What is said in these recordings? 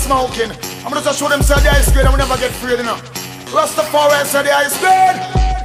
smoking. I'm gonna just show them say the ice grade and we never get afraid, you know. Rastafari say the ice grade.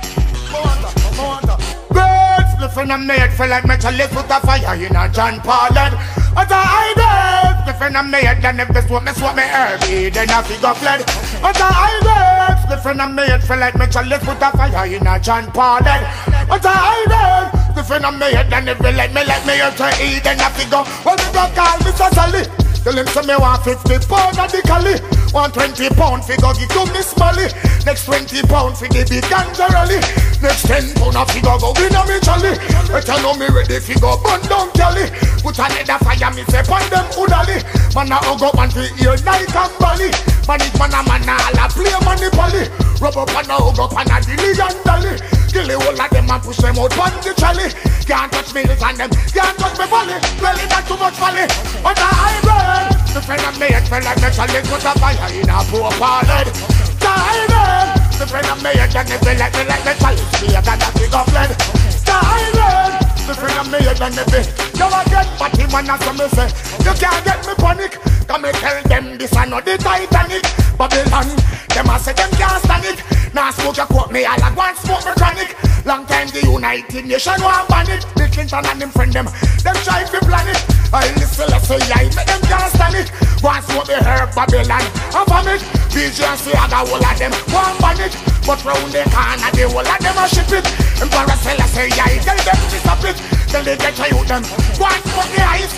Birds, the friend I made feel like metallic with a fire in a John Paul head. What a idea, the friend I made, and if this what me early, then I figure fled. What a idea, the friend I made feel like metallic with a fire in a John Paul head. What a idea, the friend I made, and if you let me up to eat, then I figure, well, me don't call Mr. Sally. Tell him say me want 50 pound of the cali. Want 20 pound fi go give to Miss Molly. Next 20 pound fi the big ganja rally. Next 10 pound fi go win a me jolly. But you know me ready fi go burn down Cali. Put another fire me say pon them udali. Man a hug up and fi ear like and bally. Man it man a all a play money poly. Rub up and a hug up and a dilly and dolly. Kill the whole of them and push them out pon the trolley. Can't touch me and them, can't touch me volley. Well it not too much volley. But I run. The friend of me, it felt like metallic with a fire in a poor parlor. Diamond! The friend of me, it felt like metallic, me a got a big of lead. Diamond! The friend of me, it you a get party man as me say. You can't get me panic. Come and tell them this and not the Titanic. Babylon, them a say them can't stand it. Now smoke your quote me, all at once smoke me chronic. Long time the United Nations want ban it. Bill Clinton and them friend them try to plan it. I listen, let's say I make them can't stand it. Once what they heard Babylon and vomit. BJ and say I got all of them want ban it. But round the corner the whole of them a ship it. Emperor say I tell them to stop it. Till they get to you them. Once what the ice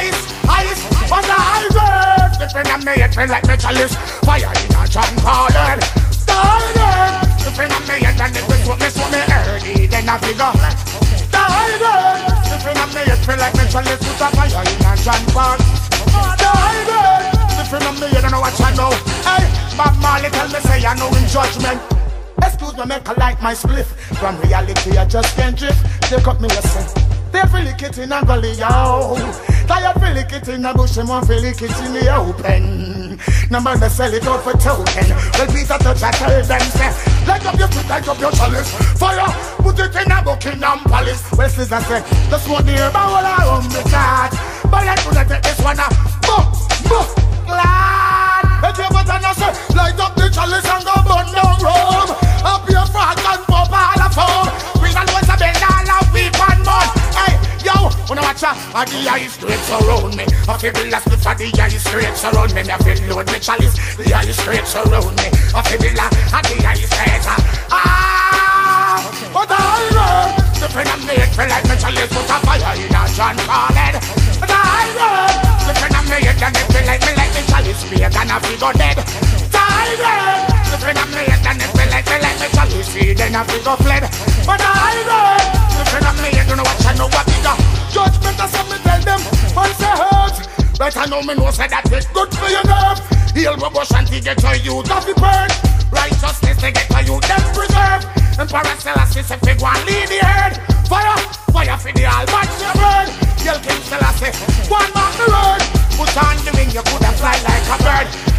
on the highway. The friend of me, it feel like metallic. Fire in a John Paul head. Started. The friend of me, and if it's what me early, then I figure. Started. The friend of me, it feel like metallic. Put a fire in a John Paul. Started. The friend of me, you don't know what I know. Hey, Bob Marley tell me say I know in judgment. Excuse me, make a light my spliff. From reality I just can't drift. Take up me lesson. They feel it in a gully, yo. Tired feel it in a bush, and one feel it in the open. Number they sell it out for token. Well, Peter touch, I tell them, say, light up your foot, light up your chalice. Fire, put it in a Buckingham Palace. Well, Caesar say, just want the herb all around the cart. But let's take this one up. Glad. Let your button say, light up the chalice and go burn down Rome. Up your frog and pop all a foam. Queen and boys a bend all a weep and mud. Yo, when I watch out, the ice straight around me. I feel the last before the ice straight around me. I feel load me chalice, the ice straight around me. I feel the last, the ice straight. But I run. The friend of me, it feel like me chalice put a fire in a John Paul head. But I run. The friend of me, it feel like me chalice, me and I feel go dead. I run. The friend of me, it feel like me chalice, then I feel go fled. But I run. The friend of me, you don't know what I know what it is. Judgment is something tell them, man say hurt. Right I know me know say that it's good for your nerve. Heal my bush and to get to you, that be burn. Righteousness to get to you, them preserve. Emperor Selassie say fi go and lead the herd. Fire for the Almighty burn. Yell King Selassie, one mark the road. Put on the wing, you could have fly like a bird.